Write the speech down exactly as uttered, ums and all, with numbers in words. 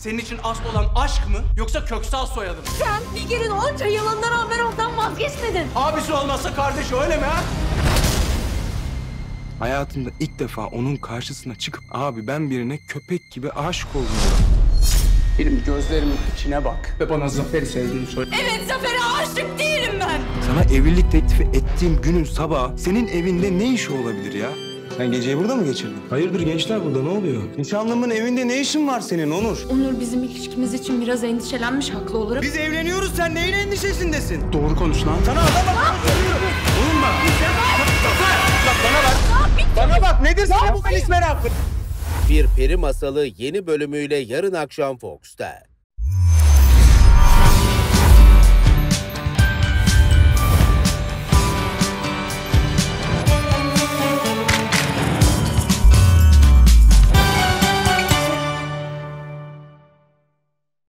Senin için asıl olan aşk mı yoksa köksal soyadı mı? Sen Nigar'ın onca yılından rağmen ondan vazgeçmedin. Abisi olmazsa kardeşi öyle mi ha? Hayatımda ilk defa onun karşısına çıkıp abi ben birine köpek gibi aşık oldum. Benim gözlerimin içine bak ve bana Zafer'i sevdiğini söyle. Evet, Zafer'e aşık değilim ben. Sana evlilik teklifi ettiğim günün sabahı senin evinde ne işi olabilir ya? Sen geceyi burada mı geçirdin? Hayırdır gençler, burada ne oluyor? Nişanlımın evinde ne işin var senin Onur? Onur bizim ilişkimiz için biraz endişelenmiş haklı olarak. Biz evleniyoruz, sen neyin endişesindesin? Doğru konuş lan. Sana adam bak. Oğlum bak. Zafer! Bak bana bak. Bana bak, nedir sen bu polis merakı? Bir Peri Masalı yeni bölümüyle yarın akşam Fox'ta.